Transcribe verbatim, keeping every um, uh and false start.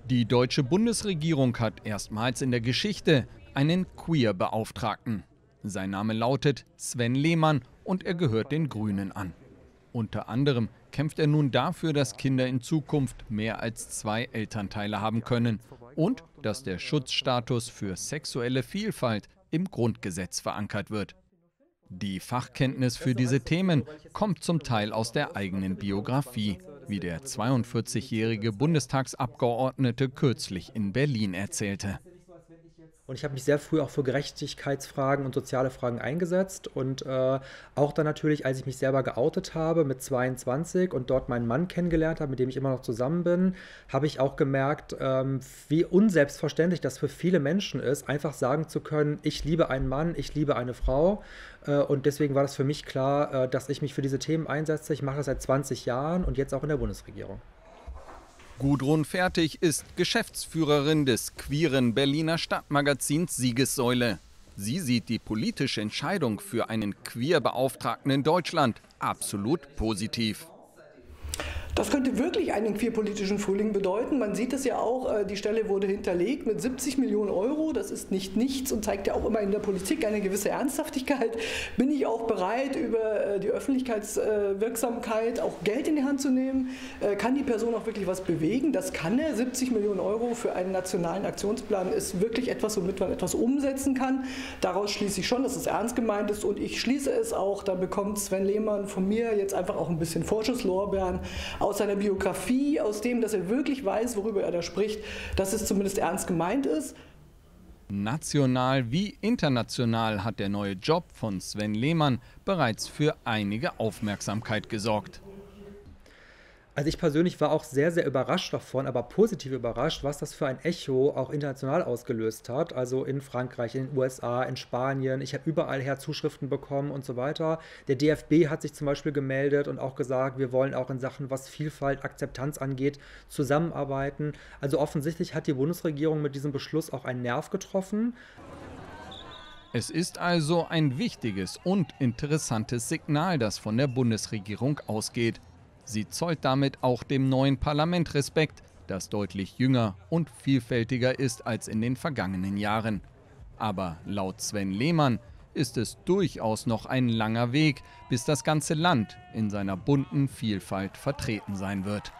Die deutsche Bundesregierung hat erstmals in der Geschichte einen Queer-Beauftragten. Sein Name lautet Sven Lehmann und er gehört den Grünen an. Unter anderem kämpft er nun dafür, dass Kinder in Zukunft mehr als zwei Elternteile haben können und dass der Schutzstatus für sexuelle Vielfalt im Grundgesetz verankert wird. Die Fachkenntnis für diese Themen kommt zum Teil aus der eigenen Biografie, wie der zweiundvierzigjährige Bundestagsabgeordnete kürzlich in Berlin erzählte. Und ich habe mich sehr früh auch für Gerechtigkeitsfragen und soziale Fragen eingesetzt und äh, auch dann natürlich, als ich mich selber geoutet habe mit zweiundzwanzig und dort meinen Mann kennengelernt habe, mit dem ich immer noch zusammen bin, habe ich auch gemerkt, ähm, wie unselbstverständlich das für viele Menschen ist, einfach sagen zu können, ich liebe einen Mann, ich liebe eine Frau. Äh, und deswegen war das für mich klar, äh, dass ich mich für diese Themen einsetze. Ich mache das seit zwanzig Jahren und jetzt auch in der Bundesregierung. Gudrun Fertig ist Geschäftsführerin des queeren Berliner Stadtmagazins Siegessäule. Sie sieht die politische Entscheidung für einen Queer-Beauftragten in Deutschland absolut positiv. Das könnte wirklich einen queerpolitischen Frühling bedeuten. Man sieht es ja auch, die Stelle wurde hinterlegt mit siebzig Millionen Euro. Das ist nicht nichts und zeigt ja auch immer in der Politik eine gewisse Ernsthaftigkeit. Bin ich auch bereit, über die Öffentlichkeitswirksamkeit auch Geld in die Hand zu nehmen? Kann die Person auch wirklich was bewegen? Das kann er. siebzig Millionen Euro für einen nationalen Aktionsplan ist wirklich etwas, womit man etwas umsetzen kann. Daraus schließe ich schon, dass es ernst gemeint ist und ich schließe es auch, da bekommt Sven Lehmann von mir jetzt einfach auch ein bisschen Vorschusslorbeeren aus seiner Biografie, aus dem, dass er wirklich weiß, worüber er da spricht, dass es zumindest ernst gemeint ist. National wie international hat der neue Job von Sven Lehmann bereits für einige Aufmerksamkeit gesorgt. Also ich persönlich war auch sehr, sehr überrascht davon, aber positiv überrascht, was das für ein Echo auch international ausgelöst hat. Also in Frankreich, in den U S A, in Spanien. Ich habe überall her Zuschriften bekommen und so weiter. Der D F B hat sich zum Beispiel gemeldet und auch gesagt, wir wollen auch in Sachen, was Vielfalt, Akzeptanz angeht, zusammenarbeiten. Also offensichtlich hat die Bundesregierung mit diesem Beschluss auch einen Nerv getroffen. Es ist also ein wichtiges und interessantes Signal, das von der Bundesregierung ausgeht. Sie zollt damit auch dem neuen Parlament Respekt, das deutlich jünger und vielfältiger ist als in den vergangenen Jahren. Aber laut Sven Lehmann ist es durchaus noch ein langer Weg, bis das ganze Land in seiner bunten Vielfalt vertreten sein wird.